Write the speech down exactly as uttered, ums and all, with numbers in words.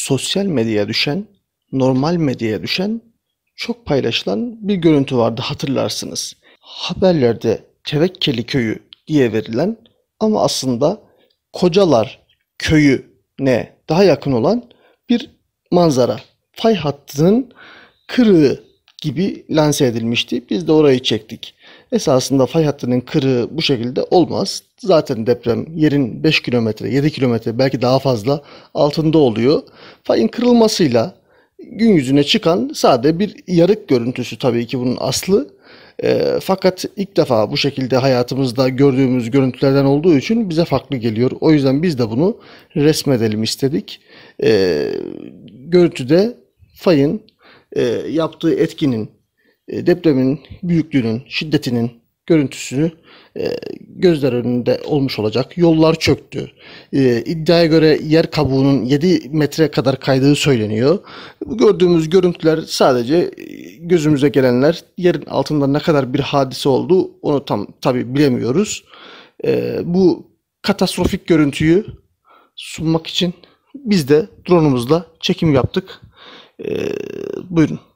sosyal medyaya düşen, normal medyaya düşen çok paylaşılan bir görüntü vardı, hatırlarsınız. Haberlerde Tevekkeli Köyü diye verilen ama aslında Kocalar Köyü'ne daha yakın olan bir manzara. Fay hattının kırığı gibi lanse edilmişti. Biz de orayı çektik. Esasında fay hattının kırığı bu şekilde olmaz. Zaten deprem yerin beş kilometre, yedi kilometre belki daha fazla altında oluyor. Fayın kırılmasıyla gün yüzüne çıkan sade bir yarık görüntüsü tabii ki bunun aslı. E, fakat ilk defa bu şekilde hayatımızda gördüğümüz görüntülerden olduğu için bize farklı geliyor. O yüzden biz de bunu resmedelim istedik. E, görüntüde fayın e, yaptığı etkinin, e, depremin büyüklüğünün, şiddetinin görüntüsünü e, gözler önünde olmuş olacak. Yollar çöktü. E, iddiaya göre yer kabuğunun yedi metre kadar kaydığı söyleniyor. Bu gördüğümüz görüntüler sadece e, gözümüze gelenler. Yerin altında ne kadar bir hadise oldu onu tam tabii bilemiyoruz. E, bu katastrofik görüntüyü sunmak için biz de drone'umuzla çekim yaptık. E, buyurun.